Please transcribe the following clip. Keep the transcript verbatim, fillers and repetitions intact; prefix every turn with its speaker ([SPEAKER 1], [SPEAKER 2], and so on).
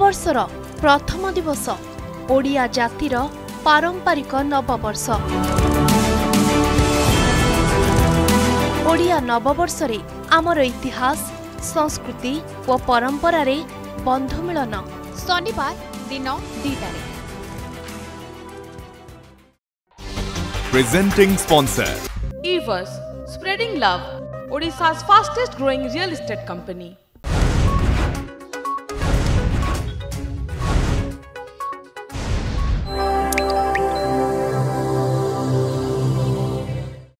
[SPEAKER 1] नववर्षर प्रथम दिवस ओडिया जातिर पारंपरिक नववर्ष। ओडिया नववर्ष रे आमर इतिहास संस्कृति और परंपरा रे बंधु मिलन।
[SPEAKER 2] शनिवार दिन दुईटारे।
[SPEAKER 3] Presenting sponsor
[SPEAKER 4] Evers, spreading love, Odisha's fastest growing real estate company.